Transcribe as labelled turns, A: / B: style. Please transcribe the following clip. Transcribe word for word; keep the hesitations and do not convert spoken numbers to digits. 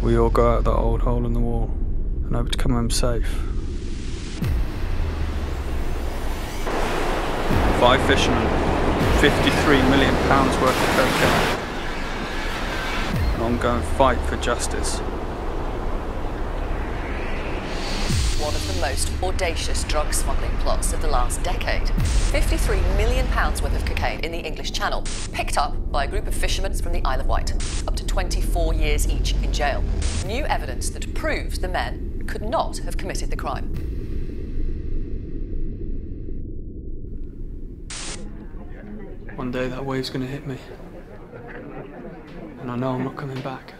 A: We all go out that old hole in the wall and hope to come home safe. Five fishermen, fifty-three million pounds worth of cocaine. An ongoing fight for justice.
B: One of the most audacious drug smuggling plots of the last decade. fifty-three million pounds worth of cocaine in the English Channel, picked up by a group of fishermen from the Isle of Wight. Up to twenty-four years each in jail. New evidence that proves the men could not have committed the crime.
A: One day that wave's gonna hit me. And I know I'm not coming back.